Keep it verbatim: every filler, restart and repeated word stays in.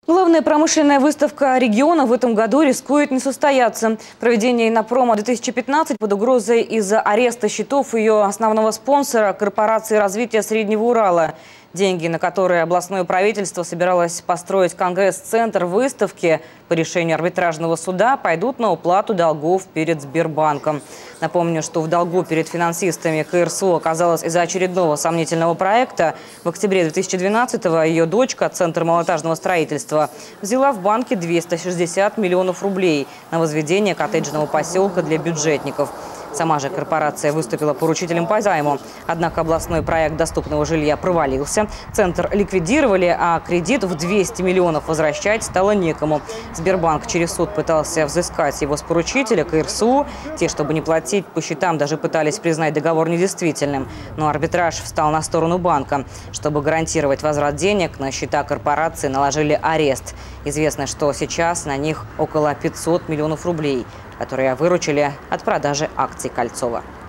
Главная промышленная выставка региона в этом году рискует не состояться. Проведение Иннопрома две тысячи пятнадцать под угрозой из-за ареста счетов ее основного спонсора – корпорации развития Среднего Урала. Деньги, на которые областное правительство собиралось построить конгресс-центр выставки по решению арбитражного суда, пойдут на уплату долгов перед Сбербанком. Напомню, что в долгу перед финансистами КРСУ оказалась из-за очередного сомнительного проекта. В октябре две тысячи двенадцатого ее дочка, Центр малоэтажного строительства, взяла в банке двести шестьдесят миллионов рублей на возведение коттеджного поселка для бюджетников. Сама же корпорация выступила поручителем по займу. Однако областной проект доступного жилья провалился. Центр ликвидировали, а кредит в двести миллионов возвращать стало некому. Сбербанк через суд пытался взыскать его с поручителя КРСУ. Те, чтобы не платить по счетам, даже пытались признать договор недействительным. Но арбитраж встал на сторону банка. Чтобы гарантировать возврат денег, на счета корпорации наложили арест. Известно, что сейчас на них около пятисот миллионов рублей, которые выручили от продажи акций Кольцова.